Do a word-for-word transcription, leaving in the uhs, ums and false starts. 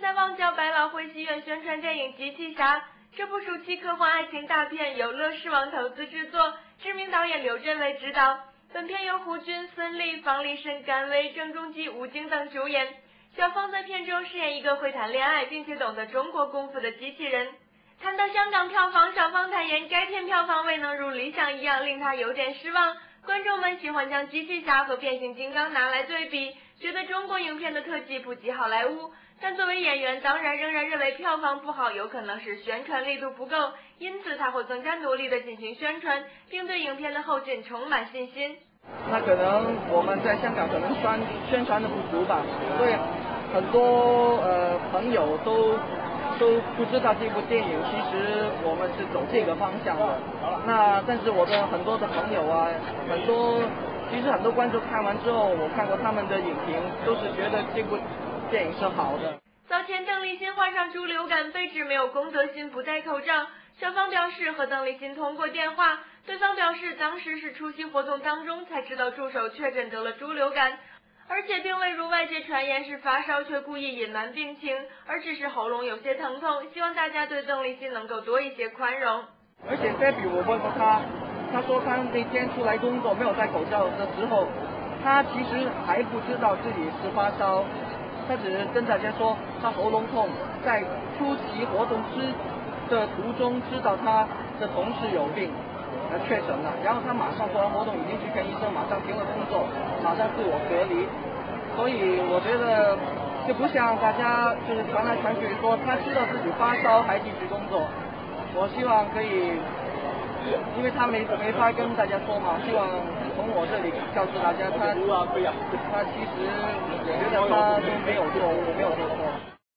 在旺角百老汇戏院宣传电影《机器侠》。这部暑期科幻爱情大片由乐视网投资制作，知名导演刘镇伟执导。本片由胡军、孙俪、方力申、甘薇、郑中基、吴京等主演。小芳在片中饰演一个会谈恋爱并且懂得中国功夫的机器人。谈到香港票房，小芳坦言该片票房未能如理想一样，令她有点失望。观众们喜欢将机器侠和变形金刚拿来对比，觉得中国影片的特技不及好莱坞。但作为演员，当然仍然认为票房不好有可能是宣传力度不够，因此他会更加努力地进行宣传，并对影片的后劲充满信心。 那可能我们在香港可能宣宣传的不足吧，所以很多呃朋友都都不知道这部电影其实我们是走这个方向的。那但是我的很多的朋友啊，很多其实很多观众看完之后，我看过他们的影评，都是觉得这部电影是好的。 早前邓丽欣患上猪流感，被指没有公德心不戴口罩。小芳表示和邓丽欣通过电话，对方表示当时是出席活动当中才知道助手确诊得了猪流感，而且并未如外界传言是发烧却故意隐瞒病情，而只是喉咙有些疼痛。希望大家对邓丽欣能够多一些宽容。 而且 Debbie 我问过他，他说他那天出来工作没有戴口罩的时候，他其实还不知道自己是发烧，他只是跟大家说他喉咙痛，在出席活动之的途中知道他的同事有病，呃确诊了，然后他马上做完活动已经去看医生，马上停了工作，马上自我隔离。所以我觉得就不像大家就是传来传去说他知道自己发烧还继续工作。我希望可以，因为他没没法跟大家说嘛，希望从我这里告诉大家他他其实我觉得他都没有做误。